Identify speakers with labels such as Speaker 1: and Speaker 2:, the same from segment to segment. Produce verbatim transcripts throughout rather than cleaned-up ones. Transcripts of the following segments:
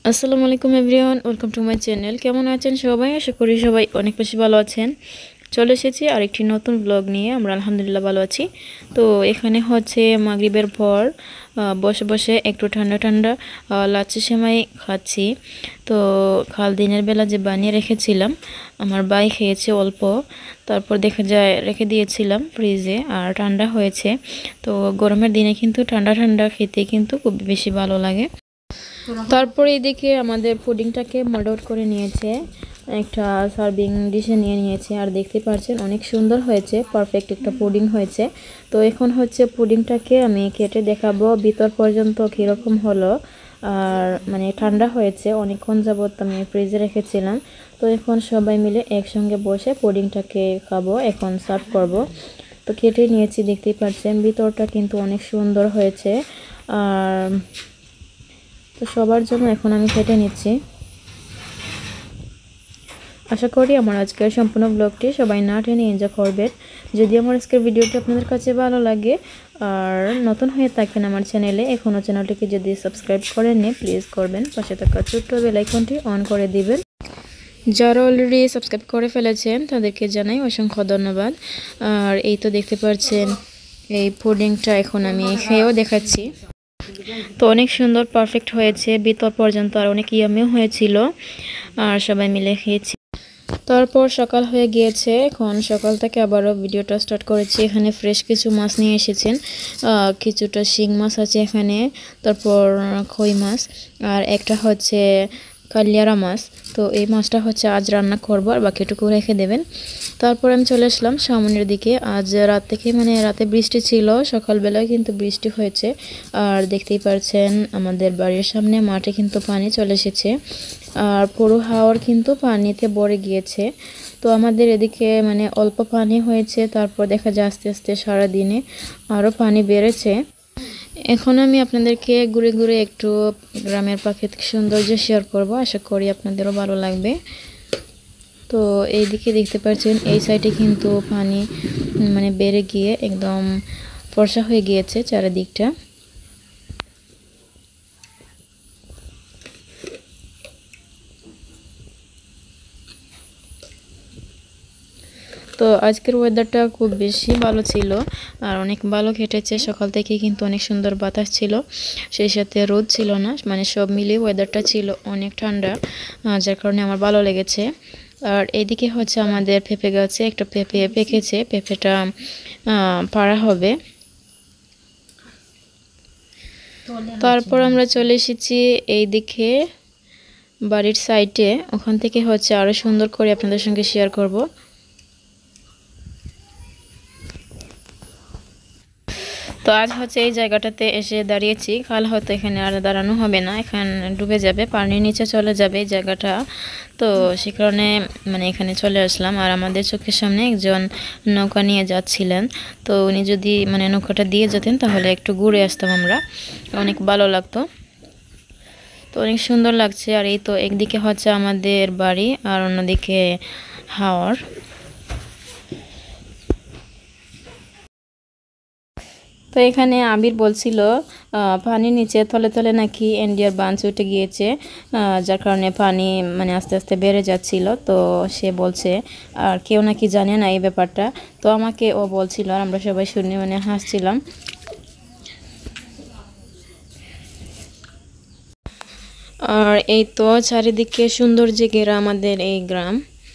Speaker 1: আসসালামু আলাইকুম everyone, welcome to my channel. কেমন আছেন সবাই? আশা করি সবাই অনেক বেশি ভালো আছেন। চলে এসেছি আরেকটি নতুন ব্লগ নিয়ে। আমরা আলহামদুলিল্লাহ ভালো আছি। তো এখানে হচ্ছে মাগরিবের পর বসে বসে একটু ঠান্ডা ঠান্ডা লাচ্ছি সেমাই খাচ্ছি। তো কাল দিনের বেলা যে বানিয়ে রেখেছিলাম, আমার ভাই খেয়েছে অল্প, তারপর দেখা যায় রেখে দিয়েছিলাম ফ্রিজে, আর ঠান্ডা হয়েছে। তো গরমের দিনে কিন্তু ঠান্ডা ঠান্ডা খেতে কিন্তু খুব বেশি ভালো লাগে। তারপরে এদিকে আমাদের পুডিংটাকে মোল্ড আউট করে নিয়েছে, একটা সার্ভিং ডিশে নিয়ে নিয়েছে, আর দেখতে পাচ্ছেন অনেক সুন্দর হয়েছে, পারফেক্ট একটা পুডিং হয়েছে। তো এখন হচ্ছে পুডিংটাকে আমি কেটে দেখাবো ভিতর পর্যন্ত কীরকম হলো। আর মানে ঠান্ডা হয়েছে, অনেকক্ষণ যাবত আমি ফ্রিজে রেখেছিলাম। তো এখন সবাই মিলে একসঙ্গে বসে পুডিংটাকে খাবো, এখন সার্ভ করব। তো কেটে নিয়েছি, দেখতেই পাচ্ছেন ভিতরটা কিন্তু অনেক সুন্দর হয়েছে। আর তো সবার জন্য এখন আমি কেটে নিচ্ছি। আশা করি আমার আজকের সম্পূর্ণ ব্লগটি সবাই না টেনে এনজয় করবেন। যদি আমার আজকের ভিডিওটি আপনাদের কাছে ভালো লাগে আর নতুন হয়ে থাকেন আমার চ্যানেলে, এখনও চ্যানেলটিকে যদি সাবস্ক্রাইব করেন নি প্লিজ করবেন, পাশে থাকা ছোট্ট বেল আইকনটি অন করে দিবেন। যারা অলরেডি সাবস্ক্রাইব করে ফেলেছেন তাদেরকে জানাই অসংখ্য ধন্যবাদ। আর এই তো দেখতে পাচ্ছেন এই পুডিংটা এখন আমি খেয়েও দেখাচ্ছি। তো অনেক সুন্দর পারফেক্ট হয়েছে ভিতর পর্যন্ত, আর অনেক ইয়ামিও হয়েছিল, আর সবাই মিলে খেয়েছি। তারপর সকাল হয়ে গিয়েছে, এখন সকাল থেকে আবারও ভিডিওটা স্টার্ট করেছি। এখানে ফ্রেশ কিছু মাছ নিয়ে এসেছেন, কিছুটা শিং মাছ আছে এখানে, তারপর কই মাছ, আর একটা হচ্ছে কালিয়ারা মাছ। তো এই মাছটা হচ্ছে আজ রান্না করব, আর বাকিটুকু রেখে দেবেন। তারপর আমি চলে আসলাম সামনের দিকে। আজ রাত থেকে মানে রাতে বৃষ্টি ছিল, সকালবেলায় কিন্তু বৃষ্টি হয়েছে। আর দেখতেই পাচ্ছেন আমাদের বাড়ির সামনে মাঠে কিন্তু পানি চলে এসেছে, আর পুরো হাওর কিন্তু পানিতে ভরে গিয়েছে। তো আমাদের এদিকে মানে অল্প পানি হয়েছে, তারপর দেখা যায় আস্তে আস্তে সারাদিনে আরও পানি বেড়েছে। এখন আমি আপনাদেরকে ঘুরে ঘুরে একটু গ্রামের প্রাকৃতিক সৌন্দর্য শেয়ার করব, আশা করি আপনাদেরও ভালো লাগবে। তো এইদিকে দেখতে পাচ্ছেন এই সাইডে কিন্তু পানি মানে বেড়ে গিয়ে একদম ফর্সা হয়ে গিয়েছে চারিদিকটা। তো আজকের ওয়েদারটা খুব বেশি ভালো ছিল, আর অনেক ভালো কেটেছে। সকাল থেকে কিন্তু অনেক সুন্দর বাতাস ছিল, সেই সাথে রোদ ছিল না, মানে সব মিলিয়ে ওয়েদারটা ছিল অনেক ঠান্ডা, যার কারণে আমার ভালো লেগেছে। আর এইদিকে হচ্ছে আমাদের পেঁপে গাছে একটা পেঁপে পেকেছে, পেঁপেটা পাড়া হবে। তারপর আমরা চলে এসেছি এইদিকে বাড়ির সাইডে, ওখান থেকে হচ্ছে আরও সুন্দর করে আপনাদের সঙ্গে শেয়ার করব। তো আজ হচ্ছে এই জায়গাটাতে এসে দাঁড়িয়েছি, কাল হয়তো এখানে আর দাঁড়ানো হবে না, এখানে ডুবে যাবে, পানির নিচে চলে যাবে এই জায়গাটা। তো সে কারণে মানে এখানে চলে আসলাম। আর আমাদের চোখের সামনে একজন নৌকা নিয়ে যাচ্ছিলেন, তো উনি যদি মানে নৌকাটা দিয়ে যেতেন তাহলে একটু ঘুরে আসতাম আমরা, অনেক ভালো লাগতো। তো অনেক সুন্দর লাগছে। আর এই তো একদিকে হচ্ছে আমাদের বাড়ি, আর অন্যদিকে হাওর। তো এখানে আবির বলছিল পানির নিচে তলে তলে নাকি ইন্ডিয়ার বাঁধ উঠে গিয়েছে, যার কারণে পানি মানে আস্তে আস্তে বেড়ে যাচ্ছিল। তো সে বলছে, আর কেউ নাকি জানে না এই ব্যাপারটা। তো আমাকে ও বলছিল, আর আমরা সবাই শুনে মানে হাসছিলাম। আর এই তো চারিদিকে সৌন্দর্যে ঘেরা আমাদের এই গ্রাম।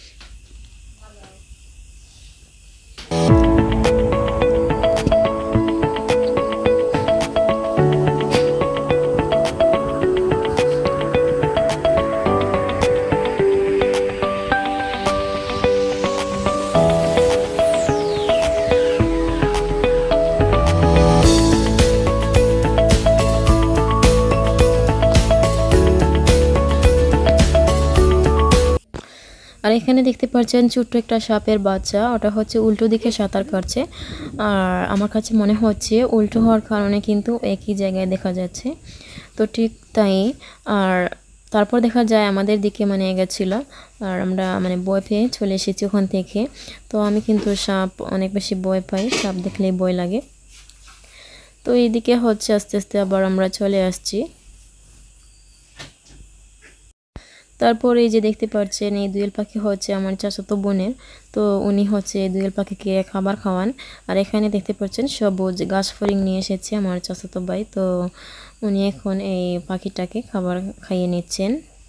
Speaker 1: আর এখানে দেখতে পাচ্ছেন ছোট্ট একটা সাপের বাচ্চা, ওটা হচ্ছে উল্টো দিকে সাঁতার কাটছে। আর আমার কাছে মনে হচ্ছে উল্টো হওয়ার কারণে কিন্তু একই জায়গায় দেখা যাচ্ছে। তো ঠিক তাই। আর তারপর দেখা যায় আমাদের দিকে মানে গেছিল, আর আমরা মানে ভয় পেয়ে চলে এসেছি ওখান থেকে। তো আমি কিন্তু সাপ অনেক বেশি ভয় পাই, সাপ দেখলেই ভয় লাগে। তো এইদিকে হচ্ছে আস্তে আস্তে আবার আমরা চলে আসছি। তারপরে এই যে দেখতে পাচ্ছেন এই দোয়েল পাখি হচ্ছে আমার চাচাতো বোনের, তো উনি হচ্ছে এই দোয়েল পাখিকে খাবার খাওয়ান। আর এখানে দেখতে পাচ্ছেন সবুজ গাছ ফড়িং নিয়ে এসেছে আমার চাচাতো ভাই, তো উনি এখন এই পাখিটাকে খাবার খাইয়ে নিচ্ছেন।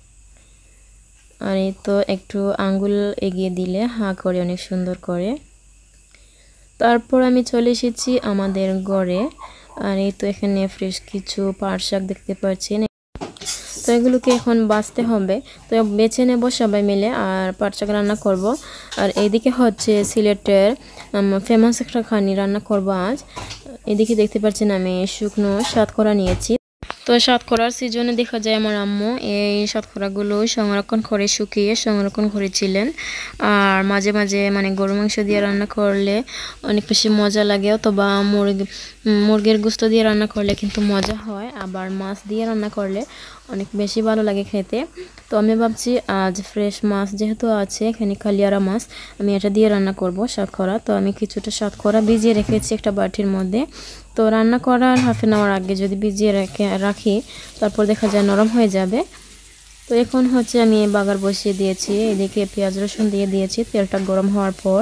Speaker 1: আর এই তো একটু আঙ্গুল এগিয়ে দিলে হা করে অনেক সুন্দর করে। তারপর আমি চলে এসেছি আমাদের ঘরে। আর এই তো এখানে ফ্রেশ কিছু পাট শাক দেখতে পাচ্ছেন, তো এগুলোকে এখন বাছতে হবে, তো বেছে নেব সবাই মিলে আর পাট শাক রান্না করব। আর এইদিকে হচ্ছে সিলেটের ফেমাস একটা খানি রান্না করব আজ। এদিকে দেখতে পাচ্ছেন আমি শুকনো সাতকরা নিয়েছি, তো সাতকরার সিজনে দেখা যায় আমার আম্মু এই সাতকরাগুলো সংরক্ষণ করে শুকিয়ে সংরক্ষণ করেছিলেন। আর মাঝে মাঝে মানে গরু মাংস দিয়ে রান্না করলে অনেক বেশি মজা লাগে, অথবা মুরগি মুরগির গোশত দিয়ে রান্না করলে কিন্তু মজা হয়, আবার মাছ দিয়ে রান্না করলে অনেক বেশি ভালো লাগে খেতে। তো আমি ভাবছি আজ ফ্রেশ মাছ যেহেতু আছে এখানে কালিয়ারা মাছ, আমি এটা দিয়ে রান্না করব সাতকরা। তো আমি কিছুটা সাতকরা ভিজিয়ে রেখেছি একটা বাটির মধ্যে, তো রান্না করার হাফ এন আওয়ার আগে যদি ভিজিয়ে রেখে রাখি তারপর দেখা যায় নরম হয়ে যাবে। তো এখন হচ্ছে আমি বাগার বসিয়ে দিয়েছি, এদিকে পেঁয়াজ রসুন দিয়ে দিয়েছি। তেলটা গরম হওয়ার পর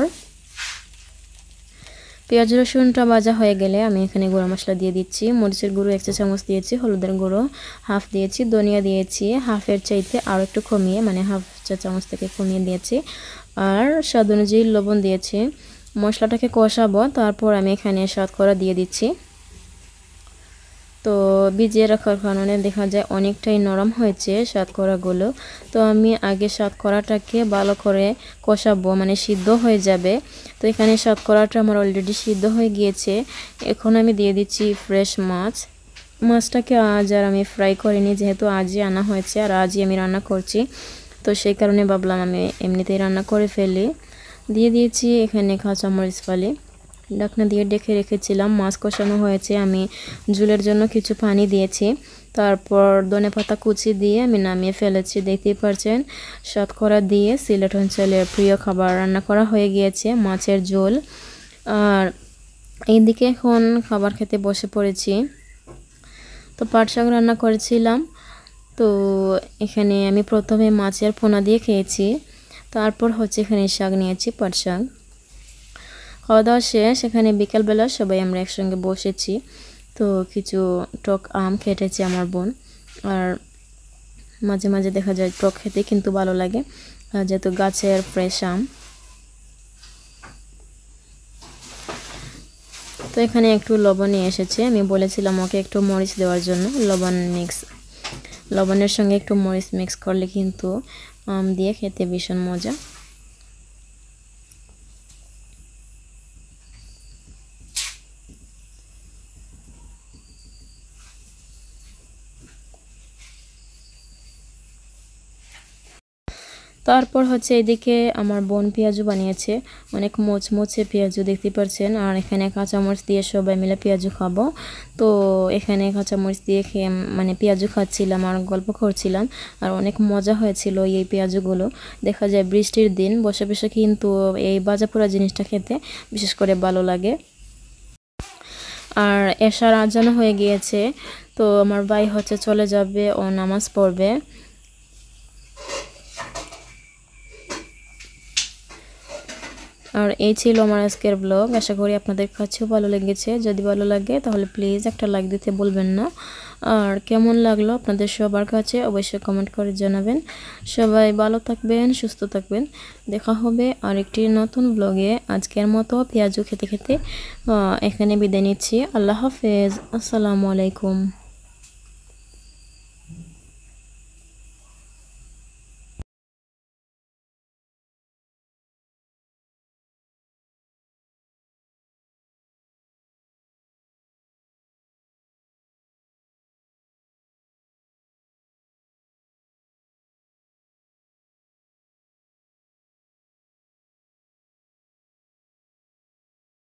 Speaker 1: পেঁয়াজ রসুনটা ভাজা হয়ে গেলে আমি এখানে গুঁড়া মশলা দিয়ে দিচ্ছি। মরিচের গুঁড়ো এক চা চামচ দিয়েছি, হলুদের গুঁড়ো হাফ দিয়েছি, ধনিয়া দিয়েছি হাফের চাইতে আরও একটু কমিয়ে, মানে হাফ চা চামচ থেকে কমিয়ে দিয়েছি। আর স্বাদ অনুযায়ী লবণ দিয়েছি। মশলাটাকে কষাবো, তারপর আমি এখানে সাতকরা দিয়ে দিচ্ছি। তো ভিজিয়ে রাখার কারণে দেখা যায় অনেকটাই নরম হয়েছে সাতকরাগুলো। তো আমি আগে সাতকরাটাকে ভালো করে কষাবো, মানে সিদ্ধ হয়ে যাবে। তো এখানে সাতকরাটা আমার অলরেডি সিদ্ধ হয়ে গিয়েছে। এখন আমি দিয়ে দিচ্ছি ফ্রেশ মাছ। মাছটাকে আজ আর আমি ফ্রাই করিনি, যেহেতু আজই আনা হয়েছে আর আজই আমি রান্না করছি, তো সেই কারণে ভাবলাম আমি এমনিতেই রান্না করে ফেলি। দিয়ে দিয়েছি এখানে কাঁচামরিচ ফালি, ঢাকনা দিয়ে ডেকে রেখেছিলাম। মাছ কষানো হয়েছে, আমি ঝোলের জন্য কিছু পানি দিয়েছি। তারপর ধনেপাতা কুচি দিয়ে আমি নামিয়ে ফেলেছি। দেখতেই পাচ্ছেন সাতকরা দিয়ে সিলেট অঞ্চলের প্রিয় খাবার রান্না করা হয়ে গিয়েছে, মাছের ঝোল। আর এইদিকে এখন খাবার খেতে বসে পড়েছি। তো পাট শাক রান্না করেছিলাম, তো এখানে আমি প্রথমে মাছের পোনা দিয়ে খেয়েছি, তারপর হচ্ছে এখানে শাক নিয়েছি পাট শাক। খাওয়া দাওয়া শেষ, এখানে বিকালবেলা সবাই আমরা একসঙ্গে বসেছি। তো কিছু টক আম কেটেছে আমার বোন, আর মাঝে মাঝে দেখা যায় টক খেতে কিন্তু ভালো লাগে যেহেতু গাছের ফ্রেশ আম। তো এখানে একটু লবণ নিয়ে এসেছে, আমি বলেছিলাম ওকে একটু মরিচ দেওয়ার জন্য। লবণ মিক্স লবণের সঙ্গে একটু মরিচ মিক্স করলে কিন্তু আম দিয়ে খেতে ভীষণ মজা। তারপর হচ্ছে এদিকে আমার বোন পেঁয়াজু বানিয়েছে, অনেক মোচমোচে পেঁয়াজু দেখতে পাচ্ছেন। আর এখানে কাঁচামরিচ দিয়ে সবাই মিলে পেঁয়াজু খাবো। তো এখানে কাঁচামরিচ দিয়ে খেয়ে মানে পেঁয়াজু খাচ্ছিলাম আর গল্প করছিলাম, আর অনেক মজা হয়েছিল এই পেঁয়াজুগুলো। দেখা যায় বৃষ্টির দিন বসে বসে কিন্তু এই ভাজা পোড়া জিনিসটা খেতে বিশেষ করে ভালো লাগে। আর এশার আজানও হয়ে গিয়েছে, তো আমার ভাই হচ্ছে চলে যাবে, ও নামাজ পড়বে। আর এই ছিল আমার আজকের ব্লগ, আশা করি আপনাদের কাছেও ভালো লেগেছে। যদি ভালো লাগে তাহলে প্লিজ একটা লাইক দিতে ভুলবেন না। আর কেমন লাগলো আপনাদের সবার কাছে অবশ্যই কমেন্ট করে জানাবেন। সবাই ভালো থাকবেন, সুস্থ থাকবেন। দেখা হবে আরেকটি নতুন ব্লগে। আজকের মতো পেঁয়াজু খেতে খেতে এখানে বিদায় নিচ্ছি। আল্লাহ হাফেজ, আসসালামু আলাইকুম।